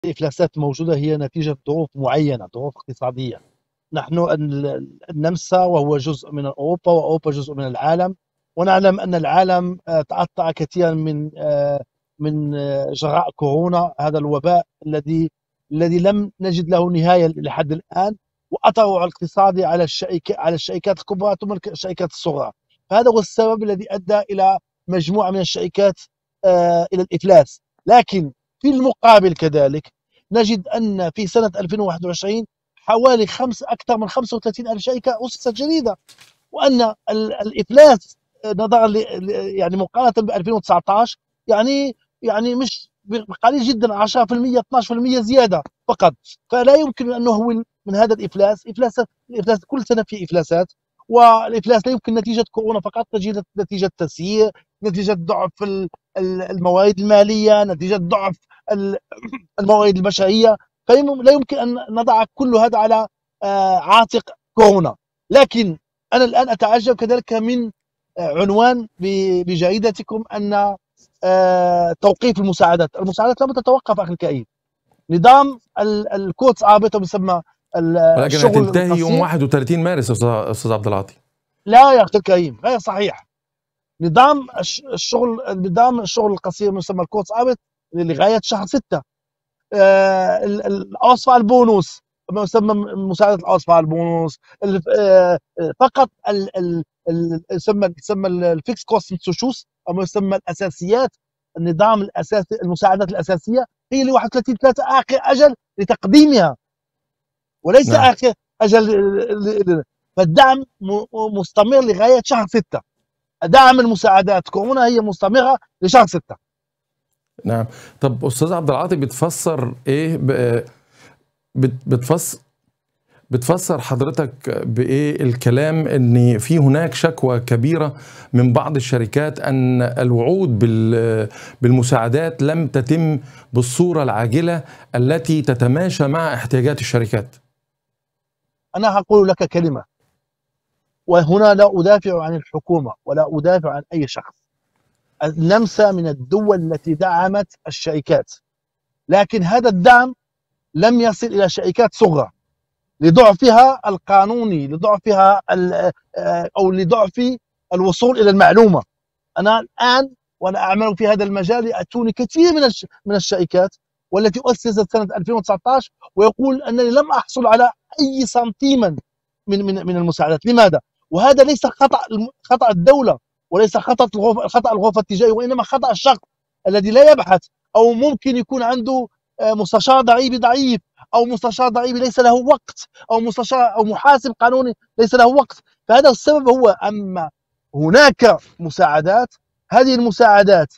الإفلاسات الموجودة هي نتيجة ظروف معينة، ظروف اقتصادية. نحن النمسا وهو جزء من أوروبا، وأوروبا جزء من العالم، ونعلم أن العالم تأثر كثيرا من جراء كورونا، هذا الوباء الذي لم نجد له نهاية لحد الآن، وأثره الاقتصادي على الشركات الكبرى ثم الشركات الصغرى. فهذا هو السبب الذي أدى إلى مجموعة من الشركات إلى الإفلاس. لكن في المقابل كذلك نجد أن في سنة 2021 حوالي أكثر من 35 ألف شركة أسست جديدة، وأن الإفلاس نظرا يعني مقارنة ب 2019 يعني مش قليل جدا، 10% 12% زيادة فقط. فلا يمكن أن نهول من هذا الإفلاس. الإفلاس كل سنة في إفلاسات، والإفلاس لا يمكن نتيجة كورونا فقط، نتيجة تسيير، نتيجة ضعف الموارد المالية، نتيجة ضعف الموارد البشرية. فلا يمكن أن نضع كل هذا على عاتق كورونا. لكن أنا الآن أتعجب كذلك من عنوان بجريدتكم أن توقيف المساعدات لم تتوقف أخي الكريم. نظام الكوتس عابطة بيسمى ولكن الشغل هتنتهي يوم القصير. 31 مارس أستاذ عبد العاطي. لا يا أخي الكريم، غير صحيح. نظام الشغل القصير يسمى الكوتس عابط لغاية شهر 6. الأوصفة البونوس، ما يسمى مساعدة الأوصفة البونوس، فقط يسمى الفيكس كوست سوشوس، أو ما يسمى الأساسيات. النظام الأساسي، المساعدات الأساسية هي ل 31/3 آخر أجل لتقديمها، وليس نعم. آخر أجل. فالدعم مستمر لغاية شهر 6. دعم المساعدات كورونا هي مستمرة لشهر 6. نعم. طب أستاذ عبد العاطي، بتفسر إيه بتفسر حضرتك بإيه الكلام إن في هناك شكوى كبيرة من بعض الشركات أن الوعود بالمساعدات لم تتم بالصورة العاجلة التي تتماشى مع احتياجات الشركات؟ أنا هقول لك كلمة، وهنا لا أدافع عن الحكومة ولا أدافع عن أي شخص. النمسا من الدول التي دعمت الشركات، لكن هذا الدعم لم يصل إلى شركات صغرى لضعفها القانوني، لضعفها أو لضعف الوصول إلى المعلومة. أنا الآن وأنا أعمل في هذا المجال يأتوني كثير من الشركات والتي أسست سنة 2019 ويقول أنني لم أحصل على أي سنتيما من المساعدات. لماذا؟ وهذا ليس خطأ الدولة، وليس خطأ الغرفة التجارية، وإنما خطأ الشخص الذي لا يبحث، أو ممكن يكون عنده مستشار ضريبي ضعيف، أو مستشار ضريبي ليس له وقت، أو مستشار أو محاسب قانوني ليس له وقت. فهذا السبب هو. أما هناك مساعدات، هذه المساعدات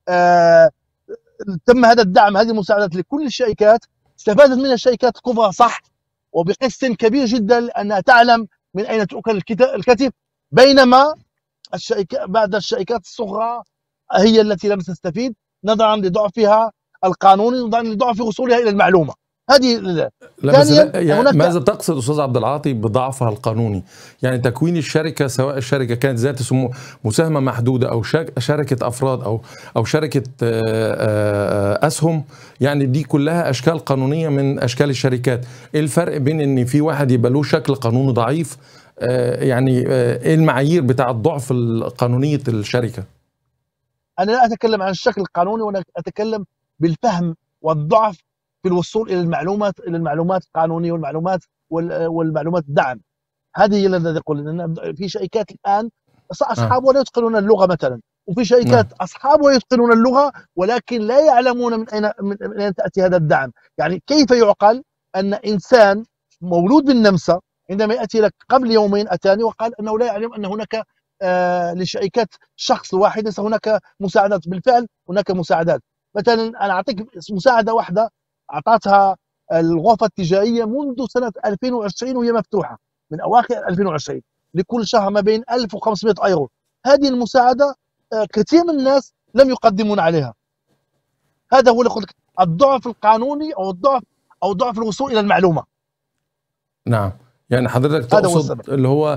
تم هذا الدعم، هذه المساعدات لكل الشركات، استفادت منها الشركات الكبرى صح، وبقسط كبير جدا لأنها تعلم من أين تؤكل الكتف، بينما بعد الشركات الصغرى هي التي لم تستفيد نظرا لضعفها القانوني، نظرا لضعف وصولها إلى المعلومة. هذه. لا بس ثانيا، لا، يعني هناك ماذا تقصد أستاذ عبد العاطي بضعفها القانوني؟ يعني تكوين الشركة، سواء الشركة كانت ذات مساهمة محدودة أو شركة أفراد أو شركة أسهم، يعني دي كلها أشكال قانونية من أشكال الشركات. إيه الفرق بين إن في واحد يبقى له شكل قانوني ضعيف؟ يعني إيه المعايير بتاع ضعف قانونية الشركة؟ أنا لا أتكلم عن الشكل القانوني، وأنا أتكلم بالفهم والضعف في الوصول إلى المعلومات القانونية والمعلومات الدعم. هذه هي الذي أقول، إن في شركات الآن أصحابها لا يتقنون اللغة مثلا، وفي نعم. شركات أصحابها يتقنون اللغة ولكن لا يعلمون من أين تأتي هذا الدعم. يعني كيف يعقل أن إنسان مولود بالنمسا عندما يأتي لك قبل يومين أتاني وقال أنه لا يعلم أن هناك لشركات شخص واحد ليس هناك مساعدات. بالفعل هناك مساعدات. مثلا أنا أعطيك مساعدة واحدة أعطتها الغرفة التجارية منذ سنة 2020 وهي مفتوحة، من أواخر 2020، لكل شهر ما بين 1500 يورو. هذه المساعدة كثير من الناس لم يقدمون عليها. هذا هو اللي يقول لك الضعف القانوني أو ضعف الوصول إلى المعلومة. نعم. يعني حضرتك هذا هو تقصد السبب. اللي هو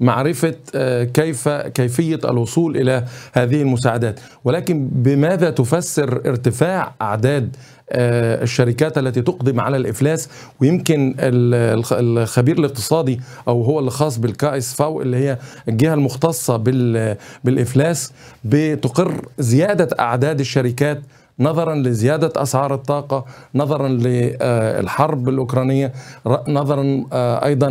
معرفة كيفية الوصول إلى هذه المساعدات. ولكن بماذا تفسر ارتفاع أعداد الشركات التي تقدم على الإفلاس؟ ويمكن الخبير الاقتصادي أو هو اللي خاص بالكايس فاو اللي هي الجهة المختصة بالإفلاس بتقر زيادة أعداد الشركات نظرا لزيادة أسعار الطاقة، نظرا للحرب الأوكرانية، نظرا أيضا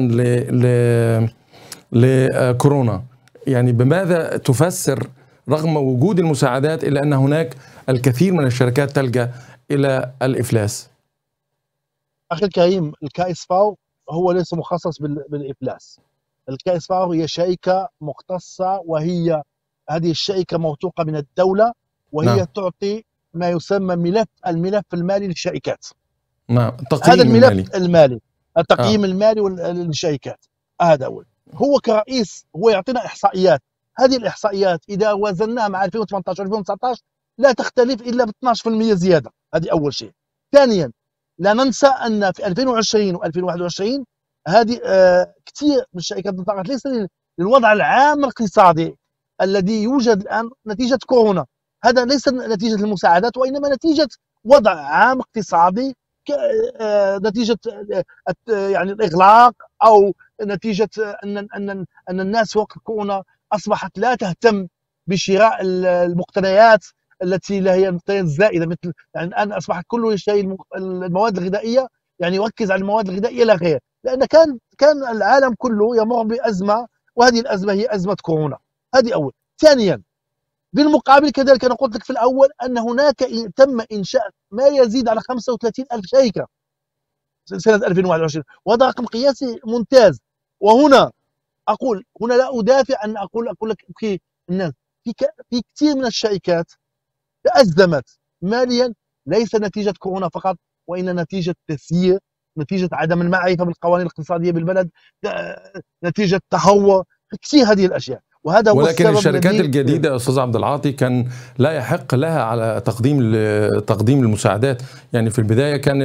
لكورونا. يعني بماذا تفسر رغم وجود المساعدات إلا أن هناك الكثير من الشركات تلجأ إلى الإفلاس؟ أخي الكريم، الكايس فاو هو ليس مخصص بالإفلاس. الكايس فاو هي شركة مختصة، وهي هذه الشركة موثوقة من الدولة، وهي نعم. تعطي ما يسمى الملف المالي للشركات. نعم، هذا التقييم المالي التقييم المالي للشركات. هذا هو كرئيس هو يعطينا إحصائيات. هذه الإحصائيات إذا وزناها مع 2018 و2019 لا تختلف إلا ب 12% زيادة. هذه أول شيء. ثانيا، لا ننسى أن في 2020 و2021 هذه كثير من الشركات انطلقت ليس للوضع العام الاقتصادي الذي يوجد الآن نتيجة كورونا. هذا ليس نتيجة المساعدات، وإنما نتيجة وضع عام اقتصادي، نتيجة يعني الإغلاق، أو نتيجة أن الناس وقت كورونا أصبحت لا تهتم بشراء المقتنيات التي لا هي المقتنيات الزائدة. مثل يعني الآن أصبحت كله يشتري المواد الغذائية، يعني يركز على المواد الغذائية لا غير، لأن كان العالم كله يمر بأزمة، وهذه الأزمة هي أزمة كورونا. هذه أول. ثانيا، بالمقابل كذلك أنا قلت لك في الأول أن هناك تم إنشاء ما يزيد على 35,000 شركة سنة 2021، وهذا رقم قياسي ممتاز. وهنا أقول، هنا لا أدافع أن أقول لك الناس في كثير من الشركات تأزمت ماليا، ليس نتيجة كورونا فقط، وإن نتيجة تسيير، نتيجة عدم المعرفة بالقوانين الاقتصادية بالبلد، نتيجة تهور، كثير هذه الأشياء. وهذا هو ولكن السبب الشركات الجديدة يا أستاذ عبد العاطي كان لا يحق لها على تقديم المساعدات. يعني في البداية كان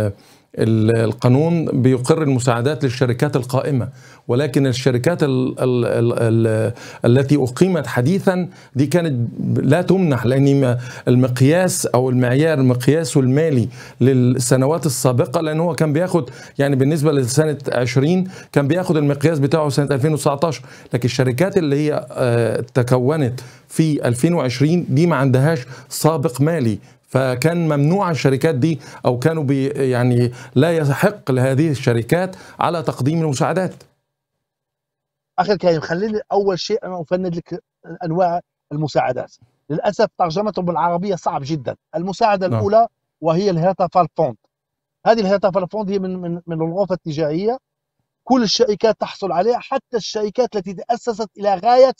القانون بيقر المساعدات للشركات القائمة، ولكن الشركات التي أقيمت حديثا دي كانت لا تمنح، لأن المقياس أو المعيار مقياسه المالي للسنوات السابقة، لأنه هو كان بياخد يعني بالنسبة لسنة 20 كان بياخد المقياس بتاعه سنة 2019، لكن الشركات اللي هي تكونت في 2020 دي ما عندهاش سابق مالي، فكان ممنوع الشركات دي أو كانوا يعني لا يحق لهذه الشركات على تقديم المساعدات. أخي الكريم، خليني أول شيء أنا أفند لك أنواع المساعدات. للأسف ترجمتهم بالعربية صعب جدا. المساعدة الأولى وهي الهيرتا فالفوند. هذه الهيرتا فالفوند هي من الغرفة التجارية، كل الشركات تحصل عليها، حتى الشركات التي تأسست إلى غاية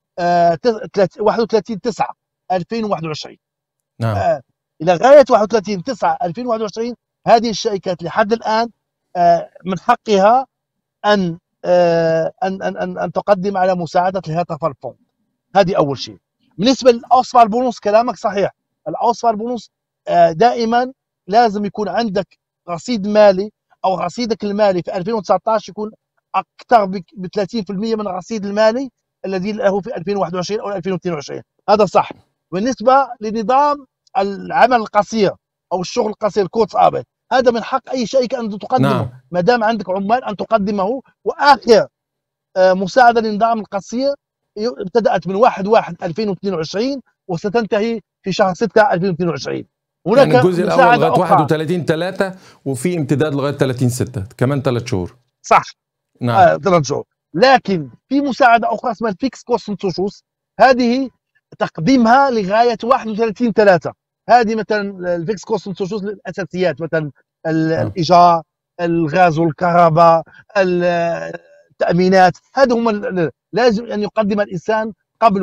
31/9/2021. نعم. إلى غاية 31/9/2021 هذه الشركات لحد الآن من حقها أن تقدم على مساعدة الهيرتا فالفوند. هذه أول شيء. بالنسبة للأوصفة البونص، كلامك صحيح. الأوصفة البونص دائما لازم يكون عندك رصيد مالي، أو رصيدك المالي في 2019 يكون أكثر ب 30% من الرصيد المالي الذي له في 2021 أو 2022. هذا صح. بالنسبة لنظام العمل القصير أو الشغل القصير كوتس آبل، هذا من حق أي شركة أن تقدمه. نعم. ما دام عندك عمال أن تقدمه. وآخر مساعدة للنظام القصير ابتدأت من 1/1/2022 وستنتهي في شهر 6/2022. هناك يعني الجزء الأول لغاية 31/3 وفي امتداد لغاية 30/6 كمان 3 شهور. صح. نعم. 3 شهور. لكن في مساعدة أخرى اسمها الفيكس كوستنتوشوس، هذه تقديمها لغاية 31/3. هذه مثلا الفيكس كوستنتوشوس للأساسيات، مثلا الإيجار، الغاز والكهرباء، التأمينات. هذا هم لازم أن يقدم الإنسان قبل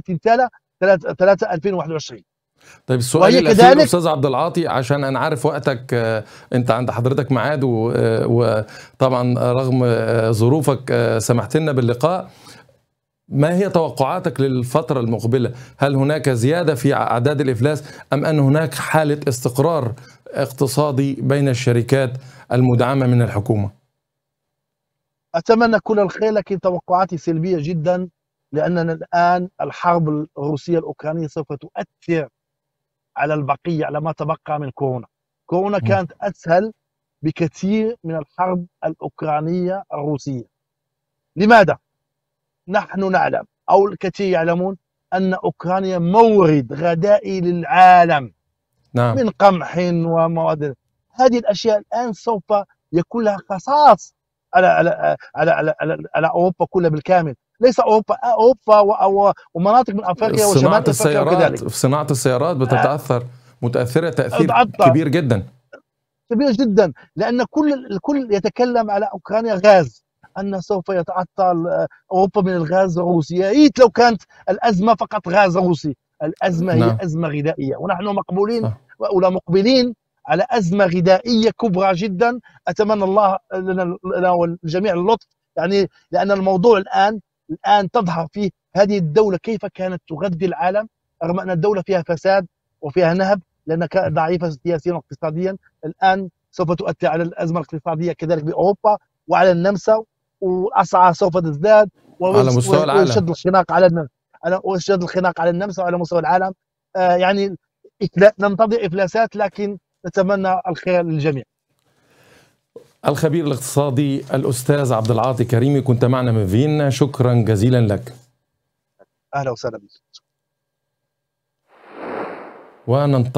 31/3/2021. طيب السؤال الأخير أستاذ عبد العاطي، عشان أنا عارف وقتك أنت عند حضرتك ميعاد، وطبعا رغم ظروفك سمحت لنا باللقاء. ما هي توقعاتك للفترة المقبلة؟ هل هناك زيادة في أعداد الإفلاس أم أن هناك حالة استقرار اقتصادي بين الشركات المدعمة من الحكومة؟ أتمنى كل الخير، لكن توقعاتي سلبية جدا، لأننا الآن الحرب الروسية الأوكرانية سوف تؤثر على البقية، على ما تبقى من كورونا. كورونا مم. كانت أسهل بكثير من الحرب الأوكرانية الروسية. لماذا؟ نحن نعلم، أو الكثير يعلمون، أن أوكرانيا مورد غذائي للعالم نعم. من قمح ومواد. هذه الأشياء الآن سوف يكون لها قصاص على أوروبا كلها بالكامل. ليس أوروبا، ومناطق من أفريقيا صناعة وشمال أفريقيا السيارات، وكذلك. في صناعة السيارات بتتأثر، متأثرة تأثير أضعت كبير جدا. كبير جدا، لأن الكل يتكلم على أوكرانيا غاز، أن سوف يتعطل أوروبا من الغاز الروسي. يا ريت لو كانت الأزمة فقط غاز روسي، الأزمة هي نعم. أزمة غذائية، ونحن مقبولين صح. ولا مقبلين على أزمة غذائية كبرى جدا. أتمنى الله لنا والجميع اللطف، يعني لأن الموضوع الآن تظهر فيه هذه الدولة كيف كانت تغذي العالم، رغم أن الدولة فيها فساد وفيها نهب، لأنها كانت ضعيفة سياسيا واقتصاديا. الآن سوف تؤثر على الأزمة الاقتصادية كذلك بأوروبا وعلى النمسا، والأسعار سوف تزداد، على مستوى العالم. ويشد الخناق على النمسا وعلى مستوى العالم. يعني ننتظر إفلاسات، لكن نتمنى الخير للجميع. الخبير الاقتصادي الأستاذ عبد العاطي كريمي كنت معنا من فيينا، شكرا جزيلا لك. أهلا وسهلا بك. وننتظر